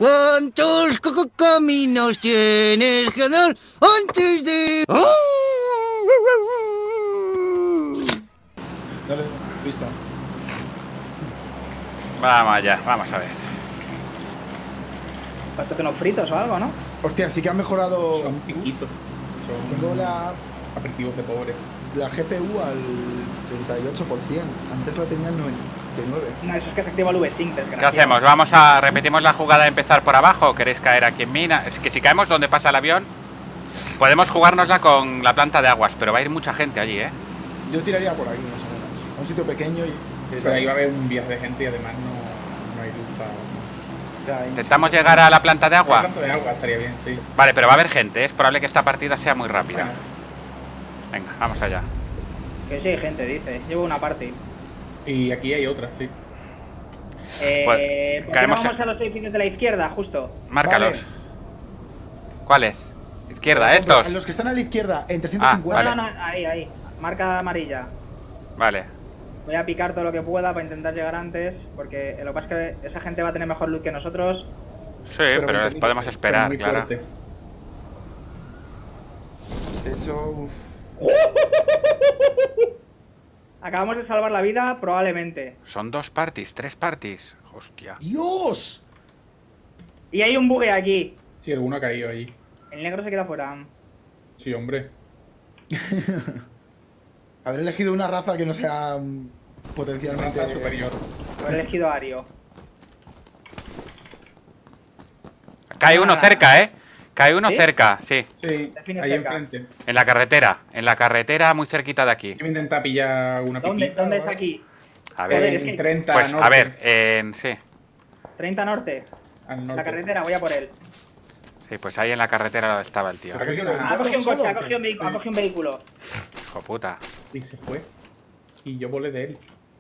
¿Cuántos caminos tienes que dar antes de...? Dale, listo. Vamos allá, vamos a ver. Falta unos fritos o algo, ¿no? Hostia, sí que han mejorado. Son piquitos. Son Tengo la aperitivos de pobre. GPU al 38%. Antes la tenía al 99. No, eso es que se activa el V-Sync, desgraciado. ¿Qué hacemos? ¿Repetimos la jugada de empezar por abajo o queréis caer aquí en mina? Es que si caemos donde pasa el avión, podemos jugárnosla con la planta de aguas, pero va a ir mucha gente allí, ¿eh? Yo tiraría por aquí, más o menos. Un sitio pequeño y. Pero ahí va a haber un viaje de gente y además no hay luz para... ¿Intentamos llegar a la planta de agua? La planta de agua estaría bien, sí. Vale, pero va a haber gente, ¿eh? Es probable que esta partida sea muy rápida. Bueno, Venga, vamos allá. Que sí hay gente, dice. Llevo una parte. y aquí hay otra, sí. ¿Por qué caemos no vamos a los edificios de la izquierda, justo? Márcalos. Vale. ¿Cuáles? Izquierda, Por ejemplo, estos. Los que están a la izquierda, en 350. vale. No, ahí. Marca amarilla. Vale. Voy a picar todo lo que pueda para intentar llegar antes, porque lo que pasa es que esa gente va a tener mejor loot que nosotros. Sí, Pero pero muy podemos bonito, esperar, Muy claro. fuerte. De hecho, uf. Acabamos de salvar la vida, probablemente. Son 2 parties, 3 parties. Hostia. ¡Dios! Y hay un bugue aquí. Sí, alguno ha caído allí. El negro se queda fuera. Sí, hombre. Haber elegido una raza que no sea potencialmente Raza superior. Haber elegido a Ario. Cae uno cerca, ¿eh? Cae uno ¿Sí? cerca, sí. Sí, Define ahí cerca. enfrente. En la carretera muy cerquita de aquí. Yo voy a intentar pillar una ¿Dónde piquita. es aquí? A Joder, ver, es que- En 30 pues norte, a ver, sí. 30 norte. al norte. La carretera, voy a por él. Sí, pues ahí en la carretera estaba el tío. ¿Pero qué queda? Ha cogido un coche, solo ha o qué? cogido un vehículo. Ha cogido un vehículo. Hijo puta. Y se fue. Y yo volé de él.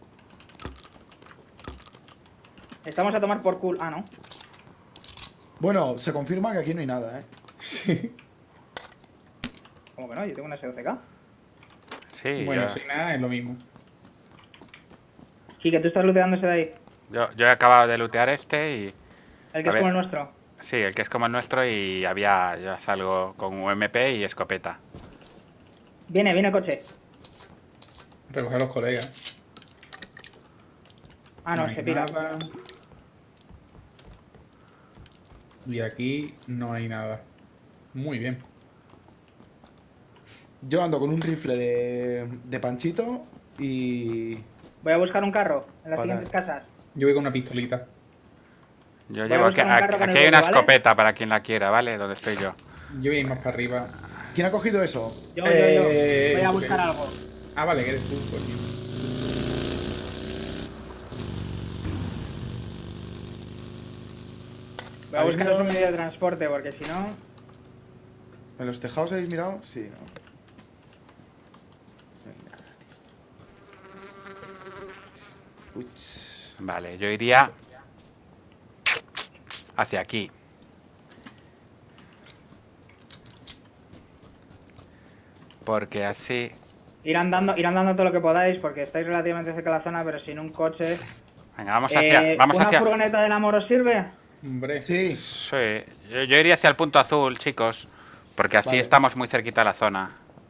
Estamos a tomar por culo. Ah, no. Bueno, se confirma que aquí no hay nada, ¿eh? ¿Cómo que no? Yo tengo una SOCK. Sí, Bueno, sin nada es lo mismo. Sí, que tú estás looteándose de ahí. yo he acabado de lootear este y... El que A es ver. como el nuestro. Sí, el que es como el nuestro y yo salgo con UMP y escopeta. Viene el coche. Recoger a los colegas. Ah, no, hay se pira. nada. Y aquí no hay nada. Muy bien. Yo ando con un rifle de Panchito y... Voy a buscar un carro en las Vale. siguientes casas. Yo voy con una pistolita. Yo Voy a llevo aquí, buscar un carro con aquí el hay una bote, ¿vale? escopeta para quien la quiera, ¿vale? Donde estoy yo. Yo voy a ir más para arriba. ¿Quién ha cogido eso? Yo. Eh, Voy a ok. buscar algo. Ah, vale, que eres tú, coño. Voy a ¿Habéis buscar mirado un en- medio de transporte porque si no. ¿En los tejados habéis mirado? Sí, ¿no? Venga, tío. Uy, Vale, yo iría hacia aquí. Porque así... Ir andando todo lo que podáis porque estáis relativamente cerca de la zona, pero sin un coche. Venga, vamos hacia... Vamos ¿Una hacia... furgoneta del amor os sirve? Hombre. Sí, Sí, yo iría hacia el punto azul, chicos. Porque así Vale. estamos muy cerquita de la zona.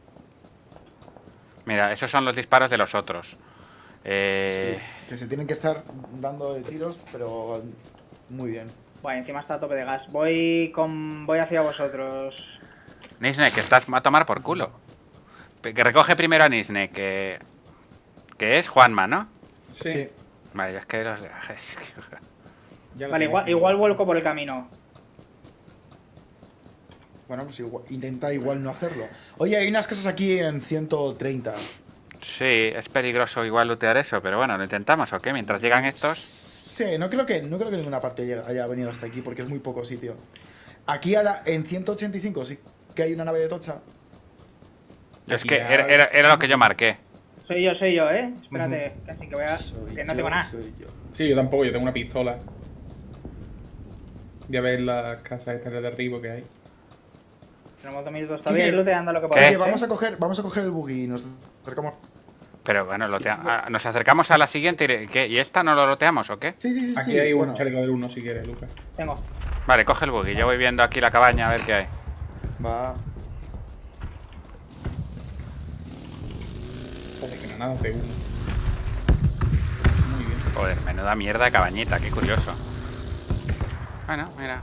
Mira, esos son los disparos de los otros. sí, que se tienen que estar dando de tiros, pero muy bien. Bueno, encima está a tope de gas. Voy hacia vosotros. Nisne, que estás a tomar por culo. Que recoge primero a Nisne, que es Juanma, ¿no? Sí. Vale, es que los... Ya lo Vale, tengo. igual vuelco por el camino. Bueno, pues intenta igual no hacerlo. Oye, hay unas casas aquí en 130. Sí, es peligroso igual lootear eso, pero bueno, ¿lo intentamos o qué? Mientras llegan estos... Sí, no creo que ninguna parte haya venido hasta aquí porque es muy poco sitio. Aquí en 185 sí que hay una nave de tocha. Yo es Aquí que ya- era lo que yo marqué. Soy yo, ¿eh? Espérate, casi que voy a... Soy Que no yo, tengo nada. soy yo. Sí, yo tampoco, yo tengo una pistola. Voy a ver las casas estas de derribo que hay. Tenemos 2 minutos todavía ¿Qué? y looteando lo que ¿Qué? podáis. Oye, vamos a coger el buggy y nos acercamos. Pero bueno, nos acercamos a la siguiente y, ¿qué? ¿Y esta no lo loteamos o qué? Sí, sí, sí. Aquí sí. hay un Bueno, chaleco del 1 si quieres, Lucas. Tengo. Vale, coge el buggy. Yo voy viendo aquí la cabaña a ver qué hay. va. Joder, que nada de 1. Muy bien. Joder, menuda mierda de cabañita, qué curioso. Bueno, mira.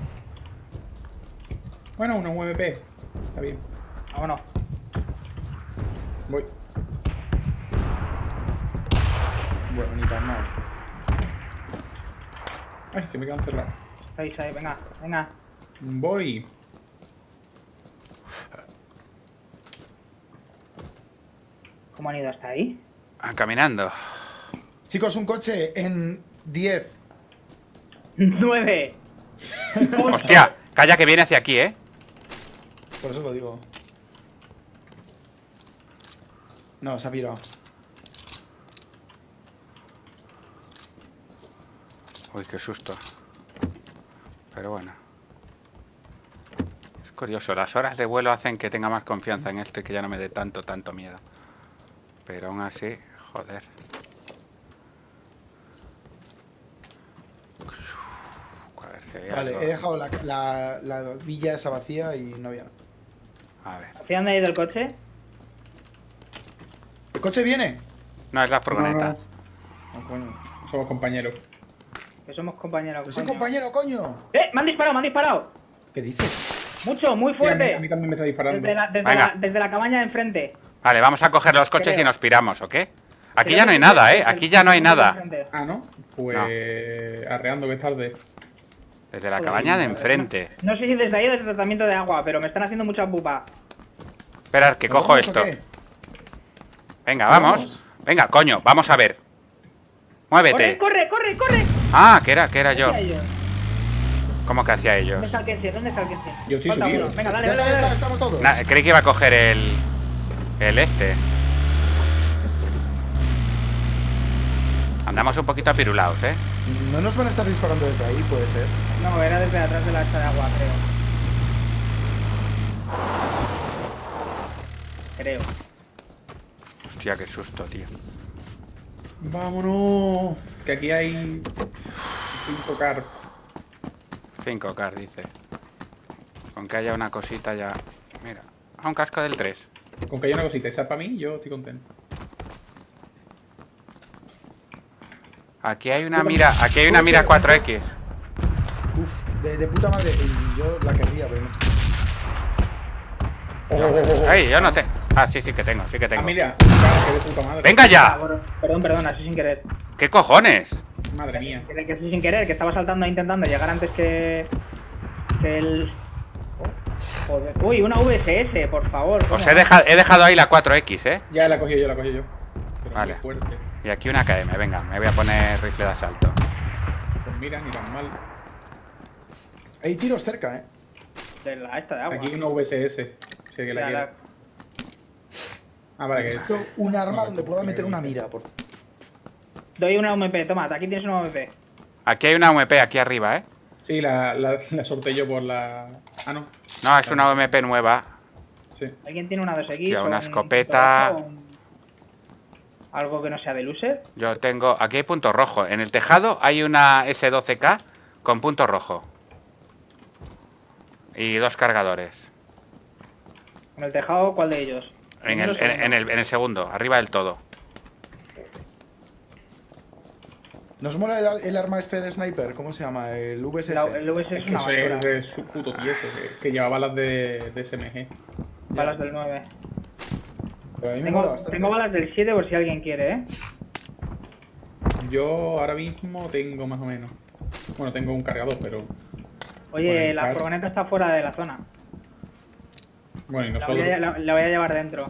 Bueno, una UMP. Está bien. Vámonos. Voy. Bueno, ni tan mal. Ay, que me quedan cerrados. Ahí, venga, venga. Voy. ¿Cómo han ido hasta ahí? Caminando. Chicos, un coche en 10. 9. Hostia, calla que viene hacia aquí, ¿eh? Por eso lo digo. No, se ha pirado. Uy, qué susto. Pero bueno. Es curioso, las horas de vuelo hacen que tenga más confianza en esto y que ya no me dé tanto miedo. Pero aún así, joder. A ver si hay Vale, algo. he dejado la villa esa vacía y no había. A ver. ¿Hacia dónde ha ido el coche? ¿El coche viene? No, es la furgoneta. No, coño. Somos compañeros. Que somos compañeros. ¡Pero soy coño. compañero, coño! ¡Me han disparado, me han disparado! ¿Qué dices? Mucho, muy Sí, fuerte. a mí también me está disparando. Venga. Desde la cabaña de enfrente. Vale, vamos a coger los coches Creo. y nos piramos, ¿ok? Aquí Creo ya no hay que nada, ¿eh? desde- Aquí ya no hay desde nada. enfrente. Ah, ¿no? Pues arreando que es tarde. Desde la Joder, cabaña de madre. enfrente. No sé si desde ahí o desde el tratamiento de agua, pero me están haciendo mucha pupa. Esperad, que ¿Nos cojo vamos o esto. qué? Venga, vamos. Venga, coño, vamos a ver. Muévete. ¡Corre, corre, corre, corre! Ah, que era yo. Hacia ellos. ¿Cómo que hacía ellos? ¿Dónde está el Kenzie? ¿Dónde está el Kenzie? Yo estoy Falta subido. uno. Venga, Ya dale, está, dale, ya está, dale. estamos todos. Creí que iba a coger el este. Andamos un poquito apirulados, ¿eh? No nos van a estar disparando desde ahí, puede ser. No, era desde atrás de la esta de agua, creo. Hostia, qué susto, tío. Vámonos. Que aquí hay 5 car. 5K, dice. Con que haya una cosita ya. Mira, a un casco del 3. Con que haya una cosita, esa para mí, yo estoy contento. Aquí hay una mira 4X. Uf, de puta madre. Y yo la querría, pero no. Ay, yo no tengo. Ah, sí que tengo, sí que Ah, tengo. mira, cara, que de puta madre. ¡Venga ya! Perdón, así sin querer. ¿Qué cojones? Madre mía. Que así sin querer, que estaba saltando intentando llegar antes que el... Joder. Uy, una VSS, por favor. Os ¿cómo? he dejado ahí la 4X, ¿eh? Ya la cogí yo, Pero Vale. muy fuerte. Y aquí una KM, venga, me voy a poner rifle de asalto. Pues mira, ni tan mal. Hay tiros cerca, De la esta de agua. Aquí hay una VSS. Si que la Ya, quiere. Ah, vale, que Necesito un arma No, donde pueda porque- meter una mira. Por... Doy una UMP, toma, aquí tienes una UMP. Aquí hay una UMP aquí arriba, ¿eh? Sí, la sorteé yo por la... Ah, no. No, es una UMP nueva. Sí. ¿Alguien tiene una 2X? Hostia, una o un escopeta. punto rojo, algo que no sea de luces. Yo tengo... Aquí hay punto rojo. En el tejado hay una S12K con punto rojo. Y 2 cargadores. En el tejado, ¿cuál de ellos? En el segundo, arriba del todo. ¿Nos mola el arma este de sniper? ¿Cómo se llama? El VSS. El VS es Que una eso basura. es de su puto tío ese, que lleva balas de SMG. Balas del 9. Pero a mí me mola Tengo, bastante. tengo balas del 7 por si alguien quiere, ¿eh? Yo ahora mismo tengo más o menos. Bueno, tengo un cargador, pero... Oye, Bueno, la claro. furgoneta está fuera de la zona. Bueno, y La voy, nosotros... la voy a llevar dentro.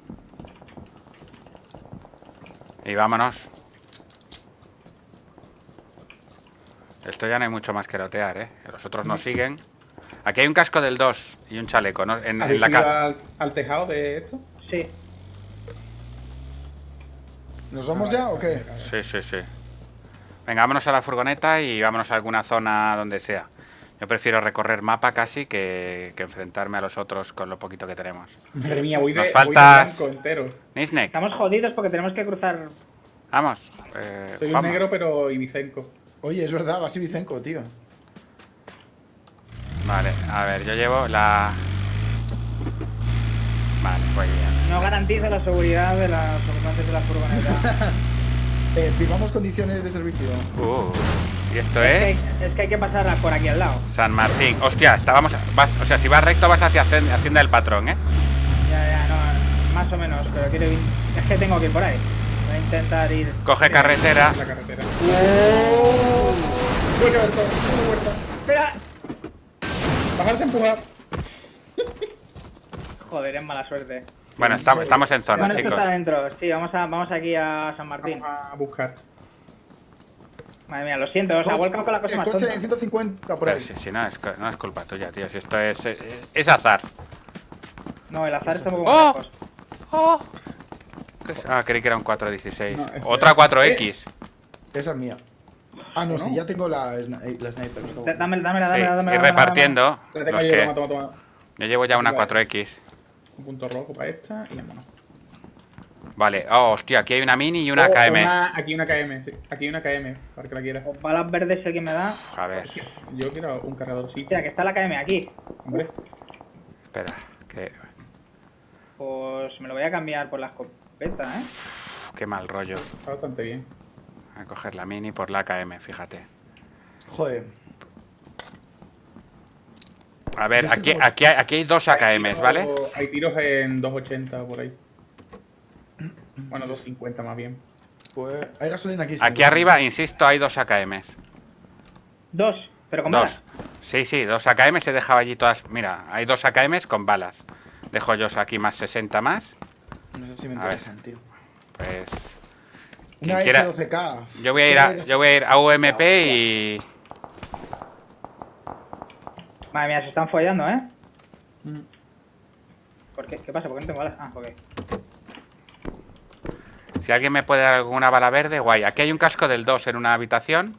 Y vámonos. Esto ya no hay mucho más que lotear, ¿eh? Los otros nos siguen. Aquí hay un casco del 2 y un chaleco, ¿no? En ¿Habéis la ido cara. al tejado de esto? Sí. ¿Nos vamos ya o qué? Sí. Venga, vámonos a la furgoneta y vámonos a alguna zona donde sea. Yo prefiero recorrer mapa casi que enfrentarme a los otros con lo poquito que tenemos. Madre mía, voy de, Nos voy de faltas- blanco entero. Nisnek, Estamos jodidos porque tenemos que cruzar. vamos. Soy un Juanma. negro, pero ibicenco. Oye, es verdad, vas Vicenco, tío. Vale, a ver, yo llevo la... Vale, voy bien. No garantiza la seguridad de los ocupantes de la furgoneta. Firmamos condiciones de servicio. ¿Y esto es? Es que hay que pasar por aquí al lado. San Martín. Hostia, estábamos... o sea, si vas recto vas hacia Hacienda del Patrón, ¿eh? Ya, no, más o menos, pero quiero ir. Es que tengo que ir por ahí. Voy a intentar ir. Coge carretera. La carretera. ¡Espera! Bajarte a empujar. Joder, es mala suerte. Bueno, estamos en zona, Bueno, esto chicos. está adentro. Sí, vamos aquí a San Martín. Vamos a buscar. Madre mía, lo siento, os ha vuelto con la cosa El más coche tonta. de 150 por Pero ahí. si no es culpa tuya, tío. Si esto es azar. No, el azar está un poco ¡Oh! lejos. ¡Oh! Ah, creí que era un 416. No, es- Otra 4X. Esa es mía. Ah, no, ¿No? si ya tengo la sniper. Dámela. Sí, ir repartiendo La tengo los yo, que... toma. Yo llevo ya una Vale. 4X. Un punto rojo para esta y vámonos. Vale. Oh, hostia, aquí hay una mini y una Oh, KM. aquí una KM, sí. Aquí hay una KM, para que la quieras. Os balas verdes el que me da. A ver, Yo quiero un cargador, sí. Hostia, que está la KM aquí. Hombre, espera. Que... Pues me lo voy a cambiar por la escopeta, ¿eh? Qué mal rollo. está bastante bien. A coger la mini por la KM, fíjate. Joder. A ver, Yo sé cómo- aquí hay dos AKMs, ¿vale? Hay tiros en 280 por ahí. Bueno, 250 más bien. Pues hay gasolina aquí. Aquí arriba, insisto, hay dos AKMs. Dos, pero con Dos. balas. Sí, dos AKMs he dejado allí todas. Mira, hay dos AKMs con balas. Dejo yo aquí más 60 más. No sé si me A ver. interesan, tío. Pues... Una quien quiera- S12K. Yo voy a ir a UMP y... Madre mía, se están follando, ¿eh? Mm. ¿Por qué? ¿Qué pasa? ¿Por qué no tengo balas? Ah, ok. Si alguien me puede dar alguna bala verde, guay. Aquí hay un casco del 2 en una habitación.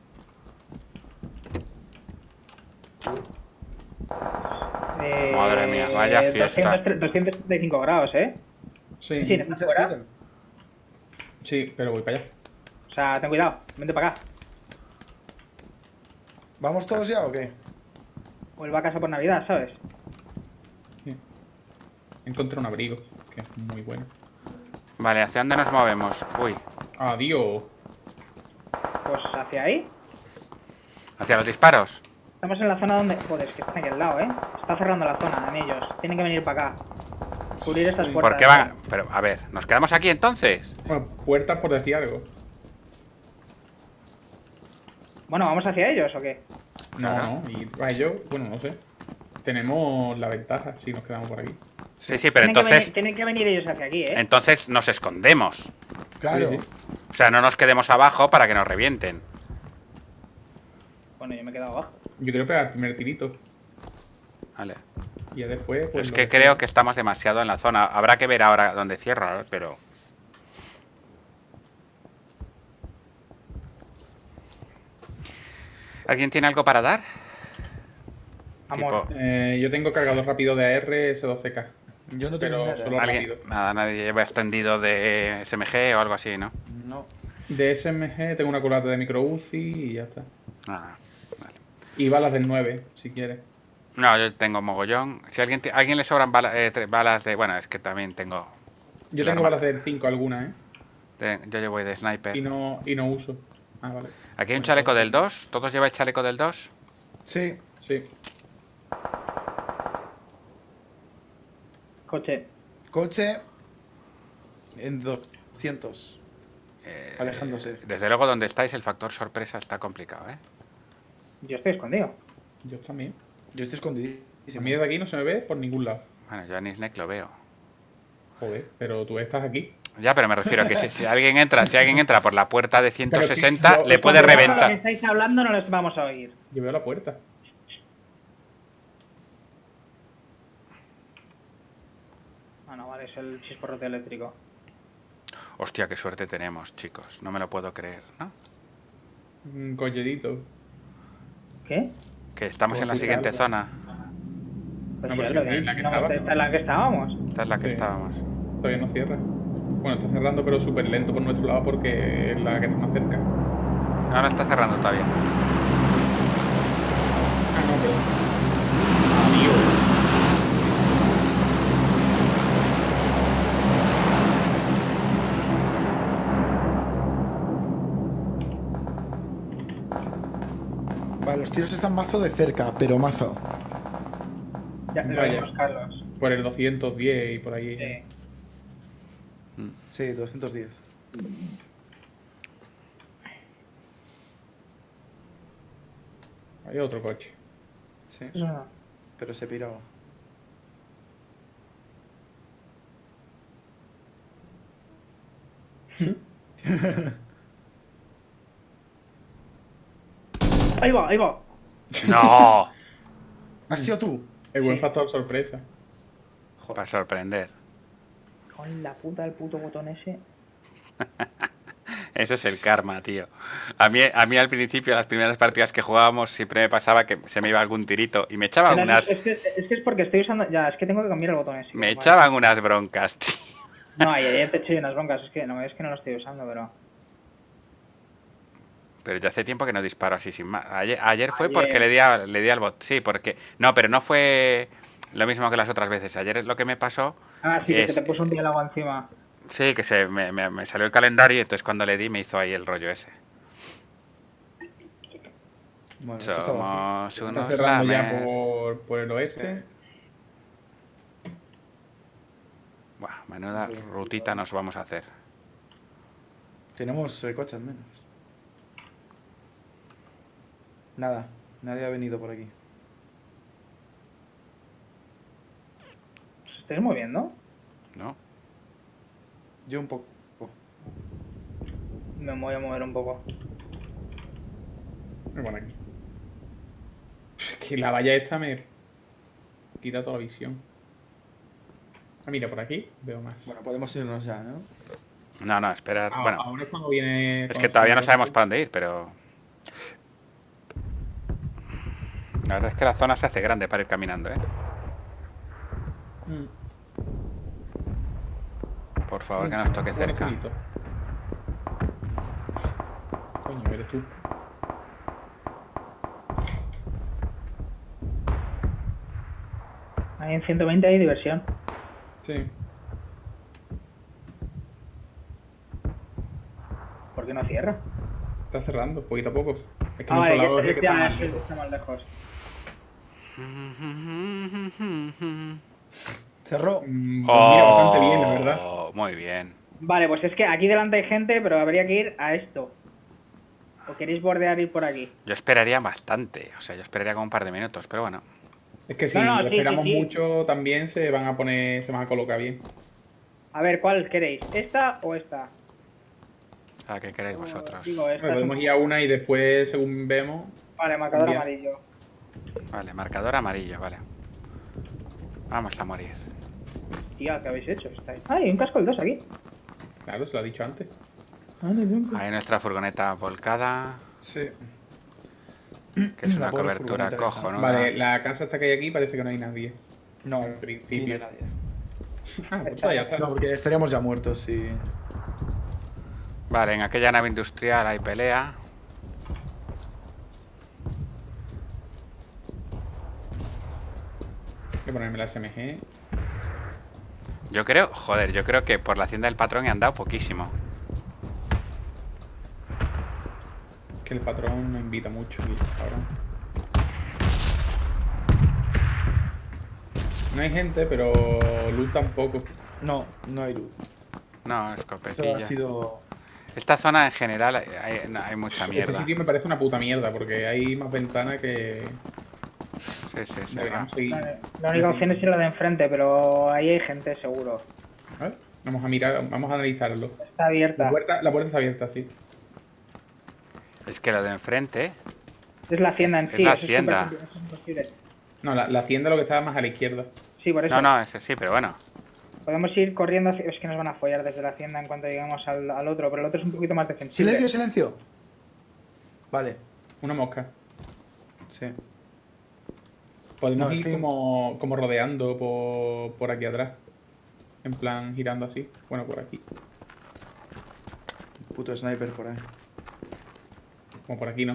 Madre mía, vaya fiesta. 235 grados, ¿eh? Sí, Sí, ¿estás fuera? sí, pero voy para allá. O sea, ten cuidado, vente para acá. ¿Vamos todos ya o qué? Vuelva a casa por Navidad, ¿sabes? Sí. Encontré un abrigo, que es muy bueno. Vale, ¿hacia dónde nos movemos? Uy, Adiós. Pues hacia ahí. ¿hacia los disparos? Estamos en la zona donde... Joder, es que están aquí al lado, ¿eh? Está cerrando la zona en ellos. Tienen que venir para acá. Cubrir estas puertas. ¿Por qué van? Pero, a ver, ¿nos quedamos aquí entonces? Bueno, puertas por decir algo. Bueno, ¿vamos hacia ellos o qué? No, Claro. no, y a ello, bueno, no sé. Tenemos la ventaja si nos quedamos por aquí. Sí, pero Tienen que entonces... tienen que venir ellos hacia aquí, ¿eh? Entonces nos escondemos. Claro. Sí, sí. O sea, no nos quedemos abajo para que nos revienten. Bueno, yo me he quedado abajo. Yo quiero pegar el primer tirito. Vale. Y ya después, pues. Es lo que creo que estamos demasiado en la zona. Habrá que ver ahora dónde cierra, pero... ¿Alguien tiene algo para dar? Vamos. Tipo, Yo tengo cargador rápido de AR S12K. Yo no tengo Pero nada. solo ¿alguien? rápido. Nada, nadie lleva extendido de SMG o algo así, ¿no? No. De SMG tengo una culata de micro UCI y ya está. Nada. Vale. Y balas del 9, si quieres. No, yo tengo mogollón. Si a alguien le sobran balas de... Bueno, es que también tengo... Yo La tengo arma. balas del 5 algunas, Yo llevo de sniper. y no uso. Ah, vale. Aquí hay un chaleco del 2. ¿Todos lleváis chaleco del 2? Sí. Sí. Coche. Coche en 200. Alejándose. Desde luego donde estáis el factor sorpresa está complicado, ¿eh? Yo estoy escondido. Yo también. Yo estoy A escondidísimo. mí desde aquí no se me ve por ningún lado. Bueno, yo a Nisnek lo veo. Joder, pero tú estás aquí. Ya, pero me refiero a que si alguien entra por la puerta de Pero 160, yo- le puede cuando- Lo que reventar. estáis hablando no los vamos a oír. Yo veo la puerta. Ah, no, vale, es el chisporrote eléctrico. Hostia, qué suerte tenemos, chicos. No me lo puedo creer, ¿no? Un collerito. ¿Qué? Que estamos en la Pues siguiente claro. zona. Pues No, sí, pero es lo si que en la que no, estaba. esta es la que estábamos. Esta es la que Sí. estábamos. Todavía no cierra. Bueno, está cerrando, pero súper lento por nuestro lado porque es la que está más cerca. No, no está cerrando todavía. Ah, no, perdón. Adiós. Vale, los tiros están mazo de cerca, pero mazo. Ya lo Vaya. vimos, Carlos. Por el 210 y por ahí. Sí. Sí, 210. Hay otro coche. Sí, No. pero se piraba. Ahí va, ahí va. ¡No! ¿Has sido tú? El buen Sí. factor sorpresa. Para sorprender. Con la puta del puto botón ese. Eso es el karma, tío. A mí al principio, las primeras partidas que jugábamos, siempre me pasaba que se me iba algún tirito y me echaban Pero unas... es que es porque estoy usando. Ya, es que tengo que cambiar el botón ese. Me Vale. echaban unas broncas, tío. No, ayer te eché unas broncas. Es que no lo estoy usando, pero. Pero yo hace tiempo que no disparo así sin más. Ayer fue Ayer. porque le di al bot. Sí, porque... No, pero no fue lo mismo que las otras veces. Ayer lo que me pasó... Ah, sí, que Es- se te puso un día el agua encima. Sí, que me salió el calendario y entonces cuando le di me hizo ahí el rollo ese. Bueno, esto está vacío. Somos Está unos cerrando ya lames. por el oeste. Buah, menuda rutita nos vamos a hacer. Tenemos coches menos. Nada, nadie ha venido por aquí. ¿Os estáis moviendo? ¿No? Yo un poco. Me voy a mover un poco. Me pone aquí. Es que la valla esta me quita toda la visión. Ah, mira, por aquí veo más. Bueno, podemos irnos ya, ¿no? No, esperar. Ah, Bueno, ahora es cuando viene... es que todavía no sabemos para dónde ir, pero... La verdad es que la zona se hace grande para ir caminando, ¿eh? Mm. Por favor, que nos toque cerca. Bonito. Coño, eres tú. Ahí en 120 hay diversión. Sí. ¿Por qué no cierra? Está cerrando, poquito a poco. Es que Ah, nuestro vale, lado es el que está más es el lejos. que está más lejos. Cerró. Pues mira, bastante bien, la verdad. Oh, muy bien. Vale, pues es que aquí delante hay gente, pero habría que ir a esto. ¿O queréis bordear ir por aquí? Yo esperaría bastante, o sea, yo esperaría como un par de minutos, pero bueno. Es que si No, lo sí, esperamos sí. mucho también se van a poner, se van a colocar bien. A ver, ¿cuál queréis? ¿Esta o esta? ¿A qué queréis vosotros? Digo, esta Bueno, es podemos ir a una y después, según vemos, Vale, marcador Bien. amarillo. Vale, marcador amarillo, vale. Vamos a morir. Tía, ¿qué habéis hecho? Estáis... Ah, hay un casco del 2 aquí. claro, se lo ha dicho antes. Ahí nuestra furgoneta volcada, Sí. que es La una pobre cobertura furgoneta esa. cojonuda. Vale, la casa esta que hay aquí parece que no hay nadie. No, Al aquí principio. no hay nadie. Ah, pues ya está. No, porque estaríamos ya muertos si... Vale, en aquella nave industrial hay pelea. Voy a ponerme la SMG. Yo creo que por la hacienda del patrón he andado poquísimo. Que el patrón no invita mucho, cabrón. No hay gente, pero loot tampoco. No, no hay luz. No, Esto escopetilla. ha sido... Esta zona en general hay mucha Este mierda. sitio me parece una puta mierda, porque hay más ventanas que... Sí. Deberíamos seguir. Vale, la única opción es ir a la de enfrente, pero ahí hay gente seguro. A ver, vamos a mirar, vamos a analizarlo. Está abierta. La puerta está abierta, sí. Es que lo de enfrente... Es la hacienda en Es sí. la eso hacienda. es imposible. No, la hacienda lo que estaba más a la izquierda. Sí, por eso. No, ese sí, pero bueno. Podemos ir corriendo. Es que nos van a follar desde la hacienda en cuanto lleguemos al otro, pero el otro es un poquito más defensible. ¡Silencio, silencio! Vale, Una mosca. sí. Podemos No, es ir que- como rodeando por aquí atrás. En plan, girando así. Bueno, por aquí. Puto sniper por ahí. Como por aquí, ¿no?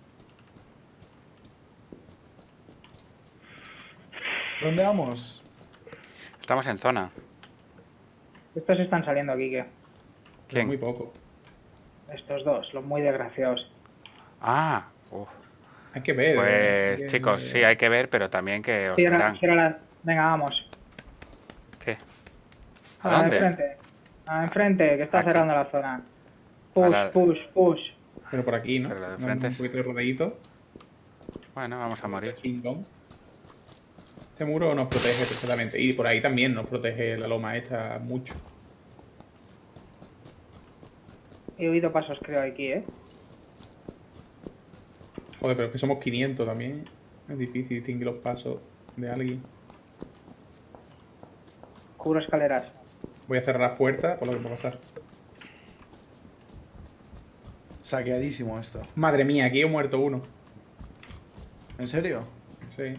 ¿Dónde vamos? Estamos en zona. Estos están saliendo aquí, ¿qué? ¿Quién? Muy poco. Estos dos, los muy desgraciados. Ah, uf. Hay que ver. Pues hay que- chicos, sí, hay que ver, pero también que os Cierra, verán. cierra la... Venga, vamos. ¿Qué? A ¿A la dónde? enfrente. A la enfrente, que está Aquí. cerrando la zona. A Push, la- push, push. Pero por aquí, ¿no? Pero la de Damos frente un es- poquito de rodeíto. Bueno, vamos a morir. Chingón. Este muro nos protege perfectamente. Y por ahí también nos protege la loma esta mucho. He oído pasos, creo, aquí, ¿eh? Joder, pero es que somos 500 también. Es difícil distinguir los pasos de alguien. Cubro escaleras. Voy a cerrar las puertas por lo que puedo pasar. Saqueadísimo esto. Madre mía, aquí he muerto uno. ¿En serio? Sí.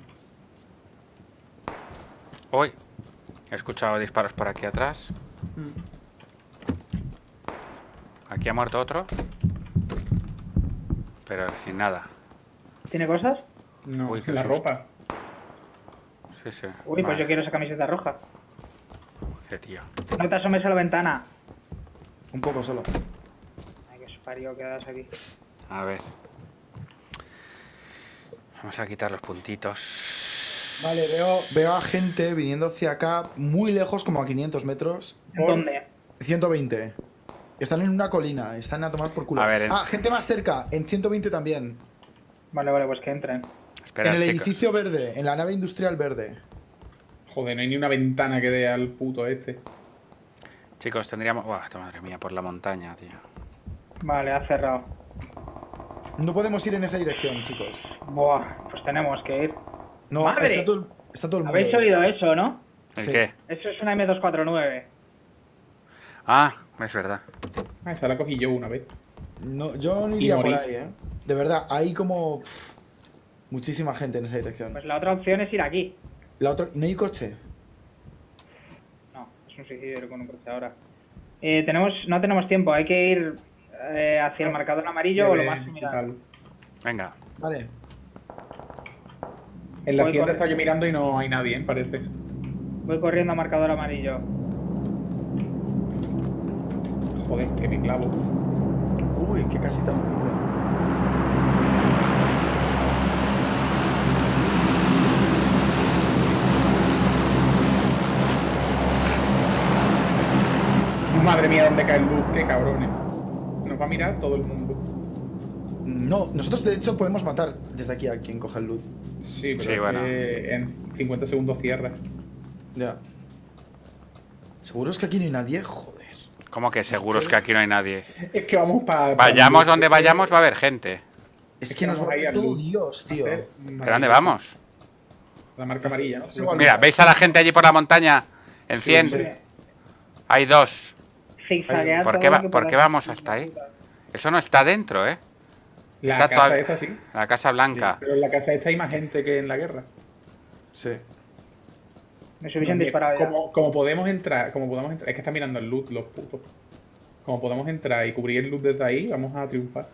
Uy, he escuchado disparos por aquí atrás. Aquí ha muerto otro. Pero sin nada. ¿Tiene cosas? No, Uy, qué la susto. ropa. Sí, sí. Uy, pues Vale. yo quiero esa camiseta roja. Qué tío. No te asomes a la ventana. Un poco solo. Ay, que parió, quedas aquí. A ver. Vamos a quitar los puntitos. Vale, veo a gente viniendo hacia acá, muy lejos, como a 500 metros. ¿En dónde? 120. Están en una colina, están a tomar por culo. A ver, Ah, gente más cerca, en 120 también. Vale, vale, pues que entren. Espera, en el chicos. edificio verde, en la nave industrial verde. Joder, no hay ni una ventana que dé al puto este. Chicos, tendríamos... Buah, madre mía, por la montaña, tío. Vale, ha cerrado. No podemos ir en esa dirección, chicos. Buah, pues tenemos que ir. No, ¡Madre! está todo el mundo. ¿Habéis oído eso, no? ¿El Sí. qué? Eso es una M249. Ah, es verdad. Ah, esa la cogí yo una vez. No, yo no Y iría por morí. ahí, De verdad, hay como muchísima gente en esa dirección. Pues la otra opción es ir aquí. La otra, ¿no hay coche? No, es un suicidio ir con un coche ahora. No tenemos tiempo, hay que ir hacia el marcador amarillo o lo más similar. Tal. Venga. Vale. En la Voy tienda con- estaba yo mirando y no hay nadie, parece. Voy corriendo a marcador amarillo. Joder, que me clavo. Uy, qué casita bonita. Madre mía, ¿dónde cae el luz? Qué cabrones. Nos va a mirar todo el mundo. No, nosotros de hecho podemos matar desde aquí a quien coja el loot. Sí, pero Sí, es bueno. que en 50 segundos cierra. Ya. ¿Seguros que aquí no hay nadie? Joder. ¿Cómo que seguros que aquí no hay nadie? Es que vamos para... Vayamos donde vayamos, va a haber gente. Es Es que que nos va vamos a ahí ver al todo loot. Dios, tío. ¿Pero dónde vamos? La marca amarilla, ¿no? Es igual. Mira, ¿veis a la gente allí por la montaña? En 100. Sí. Hay dos. Zigzaguear ¿Por todo qué, lo que por qué podáis. vamos hasta ahí? Eso no está dentro, ¿eh? La Está casa toda- esta sí. La Casa Blanca. Pero en la casa esta hay más gente que en la guerra. Sí. Me hubiesen disparado ya. Como podemos entrar, es que están mirando el loot, los putos. Como podemos entrar y cubrir el loot desde ahí, vamos a triunfar.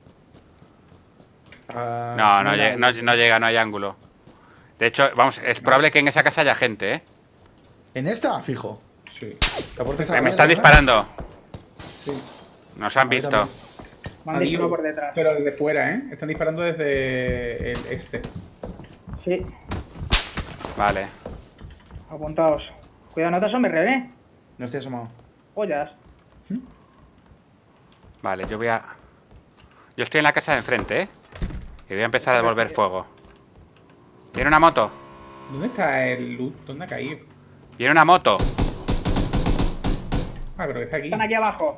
Ah, No, no, mira, no llega, no hay ángulo. De hecho, vamos, es probable que en esa casa haya gente, ¿eh? ¿En esta? Fijo. Sí. La puerta está Me abierta, están ¿no? disparando. Sí. Nos han Ahí visto. también. Me han disparado por detrás. Pero desde fuera, ¿eh? Están disparando desde el este. Sí, Vale. apuntaos. Cuidado, no te asomes, René. No estoy asomado. Pollas. Vale, yo estoy en la casa de enfrente, ¿eh? Y voy a empezar a devolver fuego. Viene una moto. ¿Dónde está el loot? ¿Dónde ha caído? Viene una moto. Ah, pero que está aquí. Están aquí abajo.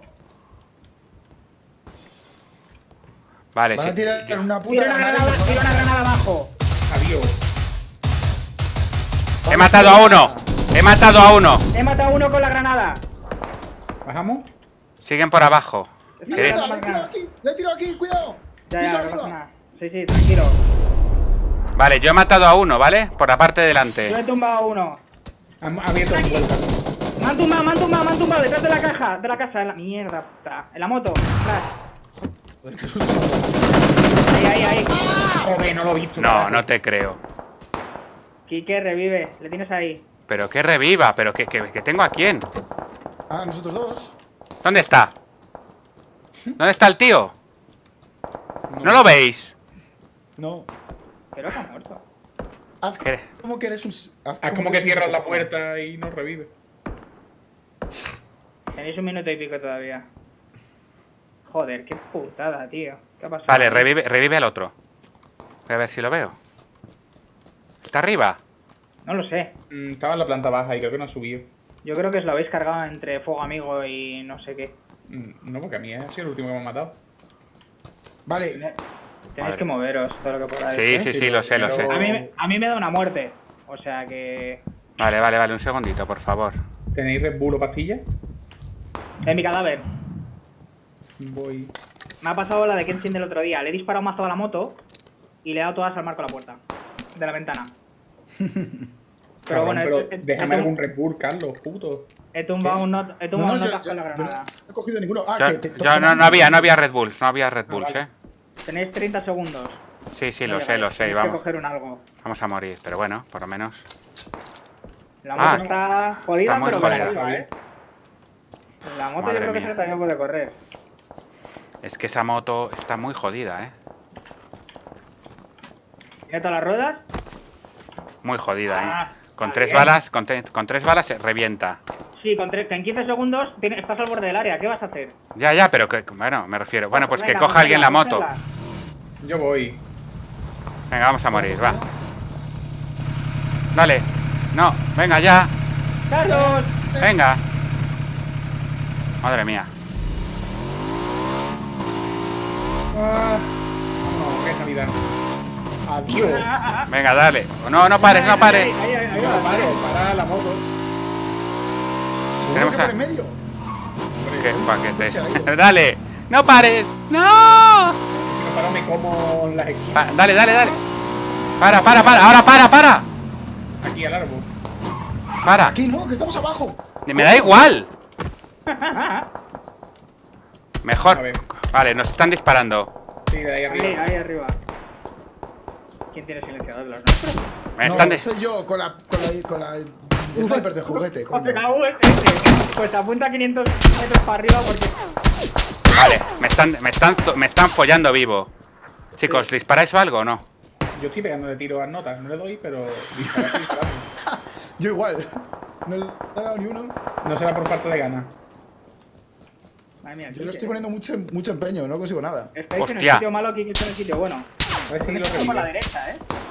Vale, Van sí. a tirar una puta Tira una granada. granada, tira una granada abajo. Adiós. He matado a uno. He matado a uno. He matado a uno con la granada. ¿Bajamos? Siguen por abajo. ¡Mira, ¿Queréis? le he tirado aquí! ¡Le he tirado aquí! ¡Cuidado! Ya, Piso ya, no arriba. pasa nada. Sí, sí, tranquilo. Vale, yo he matado a uno, ¿vale? Por la parte de Yo delante. he tumbado a uno. Han abierto un vuelta. Me han tumbado, detrás de la casa, en la mierda, puta. En la moto, atrás. Joder, qué susto. Ahí. Joder, no lo he visto. No te creo. Quique, revive, le tienes ahí. Pero que reviva, pero que tengo a quién. Ah, nosotros dos. ¿Dónde está? ¿Dónde está el tío? ¿No lo veis? No. Creo que ha muerto. Haz ¿Qué? como que eres un... Es como que cierras la puerta y no revive. Tenéis 1 minuto y pico todavía. Joder, qué putada, tío. ¿Qué ha pasado? Vale, revive al otro. Voy a ver si lo veo. ¿Está arriba? No lo sé. Estaba en la planta baja y creo que no ha subido. Yo creo que os lo habéis cargado entre fuego amigo y no sé qué. No, porque a mí ha sido el último que me han matado. Vale. Tenéis Madre. que moveros todo lo que podáis. Sí, lo sé. A mí me da una muerte. O sea que... Vale, un segundito, por favor. ¿Tenéis Red Bull o pastillas? En mi cadáver. Voy. Me ha pasado la de Kenshin del otro día. Le he disparado un mazo a la moto y le he dado todas al marco de la puerta. De la ventana. Pero Cabrón, bueno, pero déjame algún Red Bull, Carlos, puto. he tumbado un not con la granada. No he cogido ninguno. Ah, Yo, no había Red Bulls, vale. Tenéis 30 segundos. Sí, lo Venga, sé, tenéis que vamos. coger un algo. Vamos a morir, pero bueno, por lo menos. La moto está jodida, está muy pero jodida. por arriba, ¿eh? La moto Madre yo creo que mía. se también puede correr. Es que esa moto está muy jodida, ¿Tiene todas las ruedas? Muy jodida, Con está 3 bien. balas, con 3 balas se revienta. Sí, que en 15 segundos estás al borde del área. ¿Qué vas a hacer? Ya, pero que, bueno, me refiero. Bueno, pues que Venga, coja alguien la moto. cógela. Yo voy. Venga, vamos a morir, va. Dale. No, venga ya. ¡Carlos! Venga. Madre mía. No, qué Navidad. Adiós. Venga, dale. No pares, no pares. Ahí No, va. para la moto. ¿Seguro Tenemos que a- por en medio? Qué paquete. Se ha ido. Dale. No pares. No. Si no paro me como las esquinas. Dale. Para. Ahora para. Aquí al árbol. Para. Aquí no, que estamos abajo. Me da igual. Mejor. A ver. Vale, nos están disparando. Sí, de ahí arriba. Ahí arriba. ¿Quién tiene silenciador de los nuestros? Me No, están soy yo con la sniper de juguete, coño. Pues apunta 500 metros para arriba porque... Vale, me están follando vivo. Chicos, ¿disparáis o algo o no? Yo estoy pegándole tiro a notas, no le doy, pero disparando. Yo igual. No le he dado ni uno. No será por falta de ganas. Madre mía, Yo le estoy poniendo mucho empeño, no consigo nada. Estáis en el Hostia. sitio malo, aquí está en el sitio bueno. A ver si lo Tenéis por la revivo. derecha,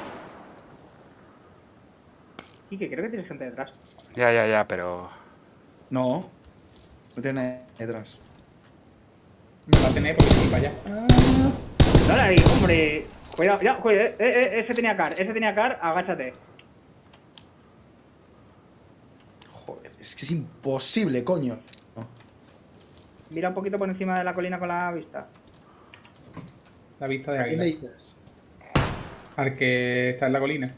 Quique, creo que tienes gente detrás. Ya, pero... No. No tiene detrás. Me va a tener porque estoy para allá. Dale ahí, hombre. Cuidado, ya, cuidado. Ese tenía car, agáchate. Joder, es que es imposible, coño. No. Mira un poquito por encima de la colina con la vista. La vista de ¿A quién le águila. dices? Al que está en la colina.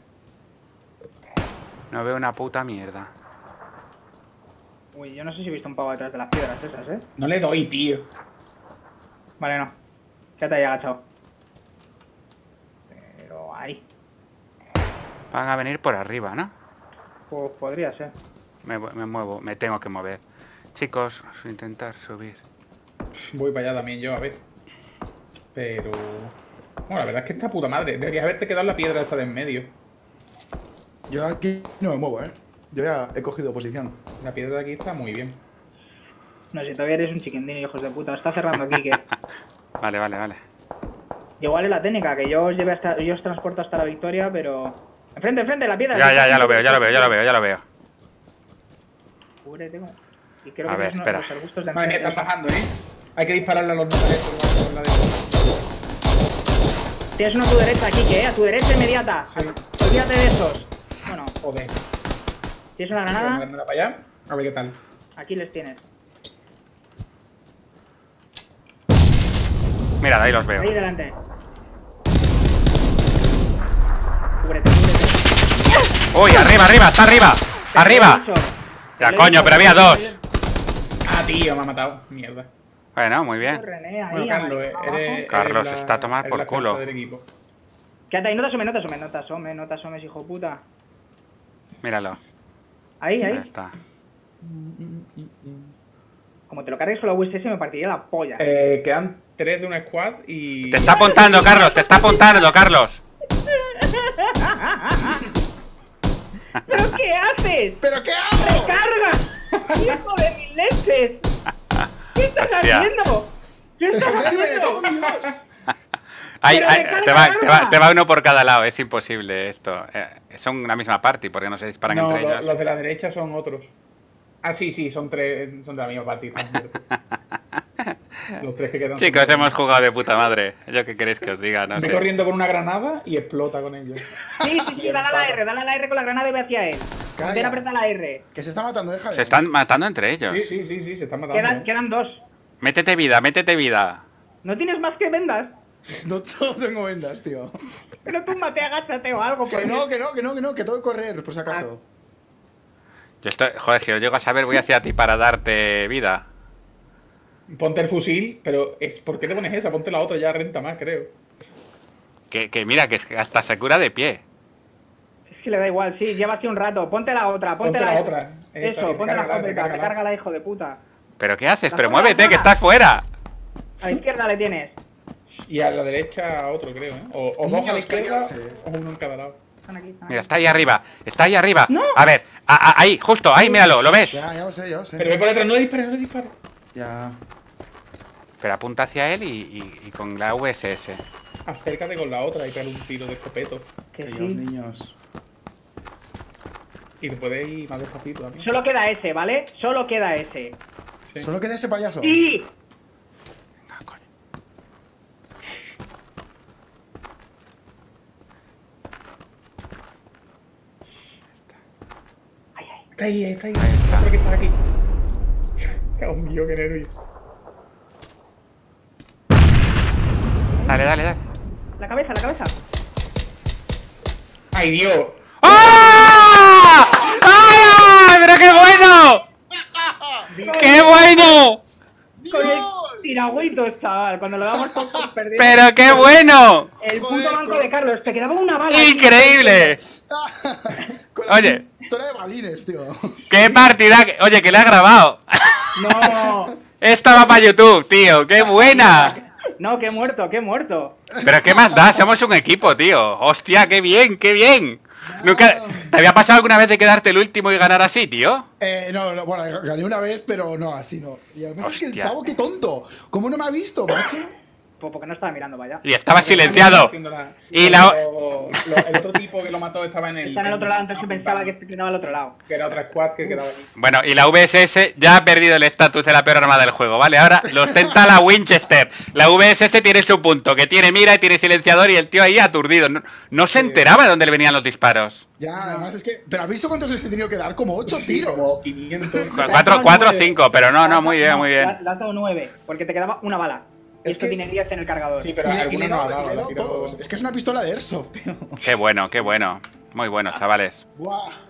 No veo una puta mierda. Uy, yo no sé si he visto un pavo detrás de las piedras esas, No le doy, tío. Vale, no. Quédate ahí agachado. Pero ahí. Van a venir por arriba, ¿no? Pues podría ser. Me muevo, me tengo que mover. Chicos, intentar subir. Voy para allá también yo, a ver. Pero... Bueno, la verdad es que esta puta madre. Deberías haberte quedado en la piedra esta de en medio. Yo aquí no me muevo, Yo ya he cogido posición. La piedra de aquí está muy bien. No sé, todavía eres un chiquindín, hijos de puta. Está cerrando aquí, que... Vale. Igual es la técnica, que yo os lleve hasta... Yo os transporto hasta la victoria, pero... Enfrente, la piedra. Ya lo veo. Cúbrete, como- Y creo A que ver, tienes espera. los arbustos de Madre mía, enfrente. están bajando, Hay que dispararle a los notas con la de... Tienes uno a tu derecha, Kike, a tu derecha inmediata. Sí. Olvídate de esos. Bueno, Joder. tienes una Vamos a granada. mandarla para allá. A ver qué tal. Aquí les tienes. Mira, ahí los veo. Ahí delante. Cúbrete, cúbrete. Uy, arriba, arriba, está arriba. ¡Arriba! Te lo he dicho. Ya, Te lo he coño, dicho, pero había te lo he dos. dicho. Ah, tío, me ha matado. Mierda. Bueno, muy bien. René, ahí, Bueno, Carlos, abajo. Carlos, eres está a tomar eres por la culo. cabeza del equipo. Quédate ahí, no te asomes, no te asomes, no te asomes, no te asomes, hijo de puta. Míralo. Ahí, Ahí ahí. está. Como te lo cargues con la USS me partiría la polla. Quedan 3 de una squad y... Te está apuntando, Carlos, te está apuntando, Carlos. ¿Pero qué haces? ¿Pero qué hago? ¡Recarga! ¡Hijo de mil leches! ¿Qué estás Hostia. haciendo? ¿Qué estás ¡Joder, me cago haciendo? en Dios! Ay, Pero ay, recarga te va, la te, va, arma. te va uno por cada lado, es imposible esto. Son una misma party, porque no se disparan No, entre ellos. los de la derecha son otros. Ah, sí, sí, son 3, son de la misma partida. Los 3 que quedan. Chicos, son- hemos jugado de puta madre. ¿Yo qué queréis que os diga? No Ve sé. corriendo con una granada y explota con ellos. Sí, sí, sí, dale a la R con la granada y ve hacia él. Calla. Mantén apretada la R. Que se está matando, déjale. Se están matando entre ellos. Sí, sí, sí, sí, se están matando. Quedan dos. Métete vida, métete vida. ¿No tienes más que vendas? No tengo vendas, tío. Pero tú mate, agáchate o algo. Que porque- no, que no, que no, que no, que tengo que correr, por si acaso. Yo estoy... Joder, si lo llego a saber, voy hacia ti para darte vida. Ponte el fusil, pero ¿por qué te pones esa? Ponte la otra, ya renta más, creo. Que mira, que es que hasta se cura de pie. Es que le da igual, sí, llévate un rato. Ponte la otra, ponte, Ponte la la otra. Esa, Eso, ponte la recárgala, cómplica, recárgala. recárgala, hijo de puta. ¿Pero qué haces? La Pero zona, muévete, la que zona. estás fuera. A la izquierda le tienes. Y a la derecha otro, creo, ¿eh? O dos a la Niños, izquierda callarse. o uno en cada lado. Están aquí, están Mira, aquí. está ahí arriba. Está ahí arriba. ¡No! A ver, ahí, justo, ahí, míralo, ¿lo ves? Ya lo sé, ya lo sé. Pero ve por detrás, no dispares, no dispares. Ya. Pero apunta hacia él y con la VSS. Acércate con la otra y pega un tiro de escopeto. Que Que sí. los niños. Y te puedes ir más despacito también. Solo queda ese, ¿vale? Solo queda ese. Sí. Solo queda ese payaso. ¡Sí! Ah, coño. Está ahí, está ahí. Ahí está. Solo que estás aquí. Cago en mío, qué nervio. Dale, dale, dale. La cabeza, la cabeza. ¡Ay, Dios! ¡Ah! ¡Ah! ¡Pero qué bueno! ¡Qué bueno! Con el ¡Dios! tiragüitos, chaval. Cuando lo damos por perdido. ¡Pero qué bueno! El puto Joder, banco de Carlos. Te quedaba una bala. ¡Increíble! Con Oye. la pistola de balines, tío. ¡Qué partida! Oye, que le ha grabado. No. Esta va para YouTube, tío. ¡Qué buena! No, que he muerto, que he muerto. Pero qué más da, somos un equipo, tío. Hostia, qué bien, qué bien. Nunca... ¿Te había pasado alguna vez de quedarte el último y ganar así, tío? No, bueno, gané una vez, pero no, así no. Y además es que el Hostia. pavo, qué tonto. ¿Cómo no me ha visto, macho? Pues porque no estaba mirando para allá. Y estaba silenciado. Y la... El otro tipo que lo mató estaba en el... Está en el otro lado, entonces pensaba que quedaba al otro lado. Que era otra squad que quedaba allí. Bueno, y la VSS ya ha perdido el estatus de la peor arma del juego, ¿vale? Ahora lo ostenta la Winchester. La VSS tiene su punto, que tiene mira y tiene silenciador y el tío ahí aturdido. No se enteraba de dónde le venían los disparos. Ya, además es que... ¿Pero has visto cuántos les he tenido que dar? Como 8 tiros. Como 500. 4 o 5, pero no, muy bien, muy bien. Le has dado 9, porque te quedaba una bala. Y Es esto que tiene 10 en el cargador. Sí, pero Y le he alguno no ha dado, dado. y le he la dado ha tirado- todos. Es que es una pistola de airsoft, tío. Qué bueno, qué bueno. Muy bueno, chavales. Buah.